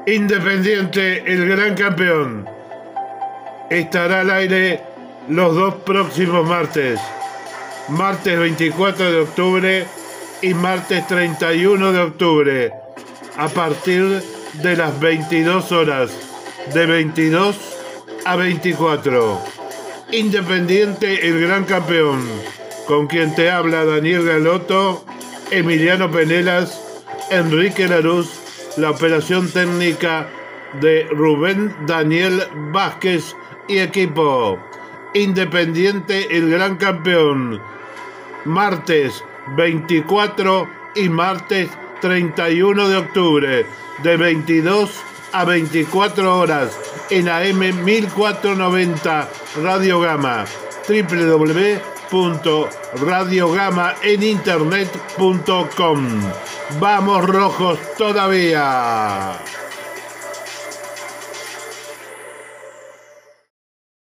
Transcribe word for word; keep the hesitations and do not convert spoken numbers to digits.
Independiente, el gran campeón, estará al aire los dos próximos martes. Martes veinticuatro de octubre y martes treinta y uno de octubre, a partir de las veintidós horas, de veintidós a veinticuatro. Independiente, el gran campeón, con quien te habla Daniel Galoto, Emiliano Penelas, Enrique Laruz, la operación técnica de Rubén Daniel Vázquez y equipo. Independiente, el gran campeón, martes veinticuatro y martes treinta y uno de octubre, de veintidós a veinticuatro horas, en A M mil cuatrocientos noventa Radio Gama, doble u doble u doble u punto radio gama en internet punto com. ¡Vamos rojos todavía!